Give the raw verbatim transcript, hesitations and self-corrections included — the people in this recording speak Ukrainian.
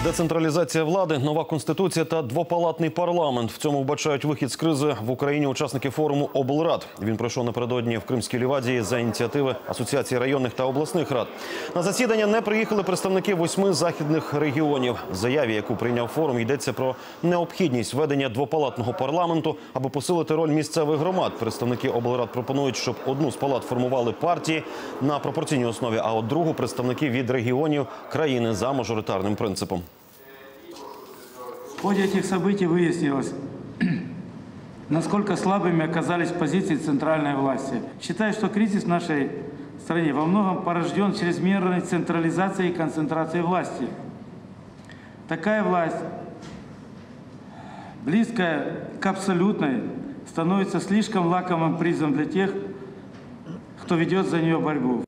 Децентралізація влади, нова конституція та двопалатний парламент. В цьому вбачають вихід з кризи в Україні учасники форуму облрад. Він пройшов напередодні в Кримській Лівадії за ініціативи Асоціації районних та обласних рад. На засідання не приїхали представники восьми західних регіонів. В заяві, яку прийняв форум, йдеться про необхідність введення двопалатного парламенту, аби посилити роль місцевих громад. Представники облрад пропонують, щоб одну з палат формували партії на пропорційній основі, а от другу – представники від регіонів країни за мажоритарним принципом. В ходе этих событий выяснилось, насколько слабыми оказались позиции центральной власти. Считаю, что кризис в нашей стране во многом порожден чрезмерной централизацией и концентрацией власти. Такая власть, близкая к абсолютной, становится слишком лакомым призом для тех, кто ведет за нее борьбу.